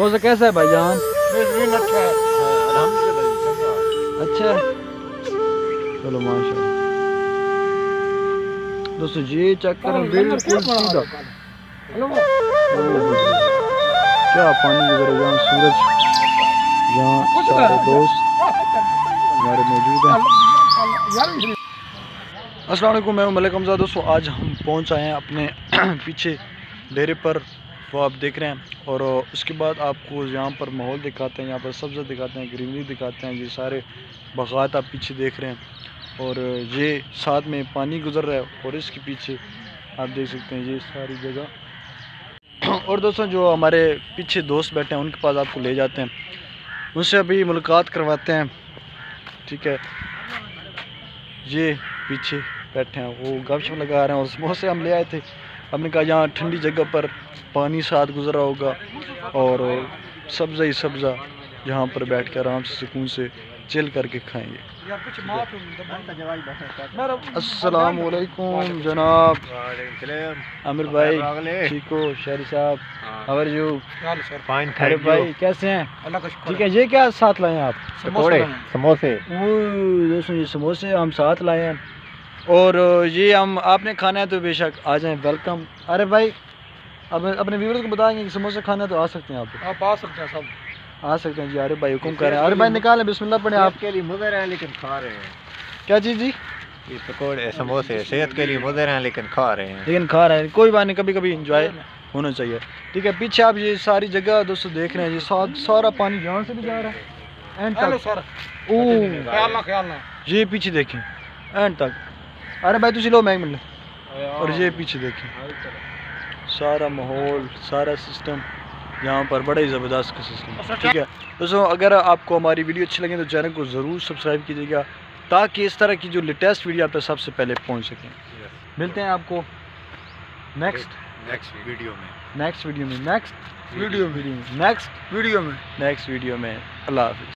समोसा कैसा है भाईजान? अच्छा है। अच्छा है, चलो माशाल्लाह। दोस्तों ये चेक करें, बिल्कुल सीधा। क्या पानी गुजर है, यहाँ सूरज, यहाँ सारे दोस्त हमारे मौजूद हैं। अस्सलाम वालेकुम, मैं हूं मलिक हमजा। दोस्तों आज हम पहुंच आए हैं अपने पीछे डेरे पर, वो आप देख रहे हैं। और उसके बाद आपको यहाँ पर माहौल दिखाते हैं, यहाँ पर सब्ज़ा दिखाते हैं, ग्रीनरी दिखाते हैं। ये सारे बागात आप पीछे देख रहे हैं और ये साथ में पानी गुजर रहा है और इसके पीछे आप देख सकते हैं ये सारी जगह। और दोस्तों जो हमारे पीछे दोस्त बैठे हैं उनके पास आपको ले जाते हैं, उनसे अभी मुलाकात करवाते हैं। ठीक है, ये पीछे बैठे हैं, वो गपशप लगा रहे हैं और समोसे हम ले आए थे। हमने कहा यहाँ ठंडी जगह पर पानी साथ गुजरा होगा और सब्ज़ा ही सब्ज़ा, यहाँ पर बैठ कर आराम से सुकून से चिल करके खाएंगे। अस्सलाम वालेकुम जनाब आमिर भाई, ठीक हो? शहरी साहब, हाउ आर यू? फाइन, अरे भाई कैसे हैं? अल्लाह का शुक्र। ठीक है, ये क्या साथ लाए हैं आप? समोसे। दोस्तों ये समोसे हम साथ लाए हैं और ये हम आपने खाना है तो बेशक आ जाएं, वेलकम। अरे भाई अब अपने व्यूअर्स को बताएंगे कि समोसे खाना है तो आ सकते हैं आप आ सकते हैं, सब आ सकते हैं जी। अरे भाई हुक्म करें, अरे भाई निकालें, बिस्मिल्लाह पढ़ें। आप के लिए मुज़र हैं लेकिन खा रहे हैं। क्या चीज़ जी? ये पकोड़े समोसे सेहत के लिए मुज़र हैं लेकिन खा रहे हैं। लेकिन खा रहे हैं, कोई बात नहीं, कभी कभी इंजॉय होना चाहिए। ठीक है, पीछे आप ये सारी जगह दोस्तों देख रहे हैं, ये सारा पानी यहाँ से भी जा रहा है एंड तक। ख्याल ना ये पीछे देखें एंड तक। अरे भाई तुझे लो मैं मिल। और ये पीछे देखें सारा माहौल, सारा सिस्टम यहाँ पर बड़ा ही ज़बरदस्त का सिस्टम। ठीक है दोस्तों, अगर आपको हमारी वीडियो अच्छी लगे तो चैनल को ज़रूर सब्सक्राइब कीजिएगा ताकि इस तरह की जो लेटेस्ट वीडियो आप तक सबसे पहले पहुँच सकें। मिलते हैं आपको नेक्स्ट वीडियो में। नेक्स्ट वीडियो में अल्लाह हाफ़िज़।